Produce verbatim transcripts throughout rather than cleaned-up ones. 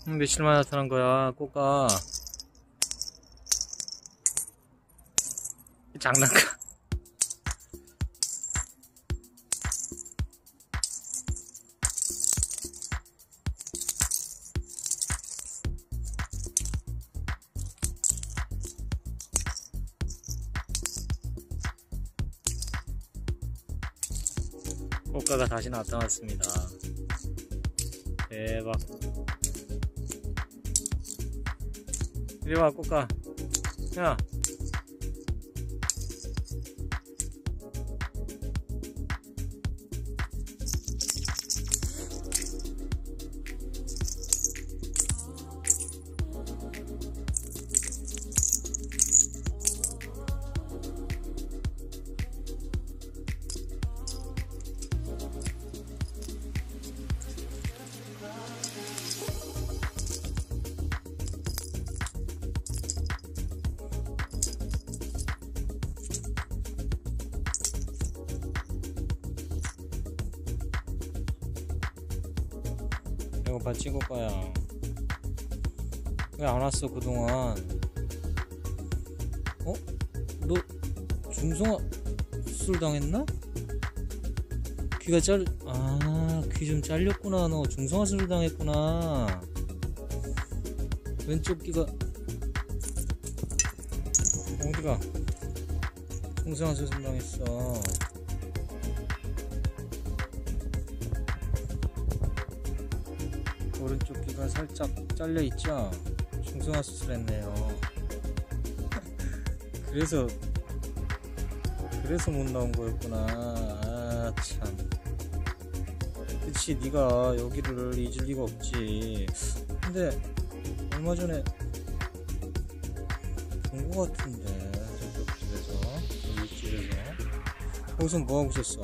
음, 며칠 만에 나타난 거야, 꼬까. 장난감. 꼬까가 다시 나타났습니다. 대박. 이리와, 꼬까. 야. 이거 봐, 찍을 거야. 왜 안 왔어, 그동안? 어? 너 중성화 수술 당했나? 귀가 잘, 아, 귀 좀 잘렸구나. 너 중성화 수술 당했구나. 왼쪽 귀가, 어디가? 중성화 수술 당했어. 오른쪽 귀가 살짝 잘려있죠? 중성화 수술했네요. 그래서 그래서 못 나온 거였구나. 아 참. 그치, 네가 여기를 잊을 리가 없지. 근데 얼마 전에 본 거 같은데, 저쪽 집에서, 여기 집에서. 거기서 뭐하고 있었어?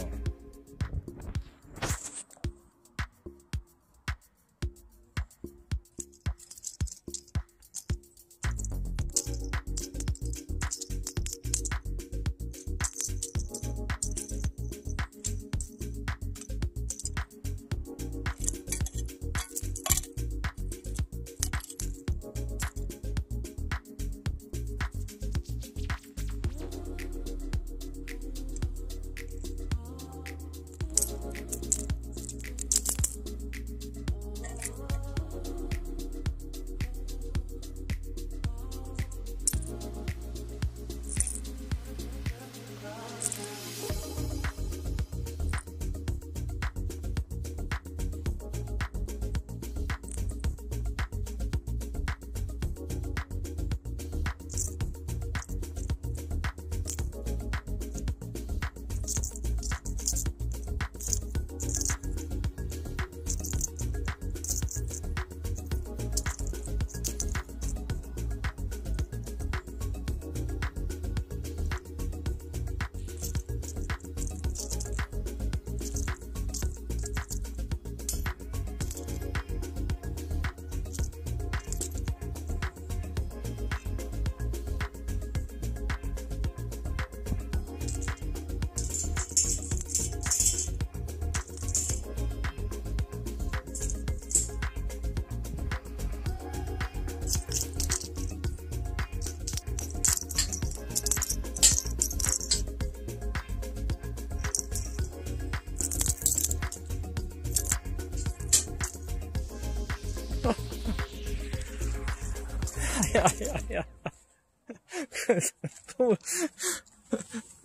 야야야. 또